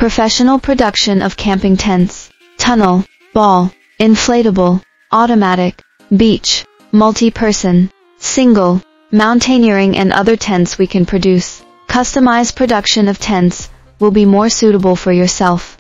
Professional production of camping tents, tunnel, ball, inflatable, automatic, beach, multi-person, single, mountaineering and other tents we can produce. Customized production of tents will be more suitable for yourself.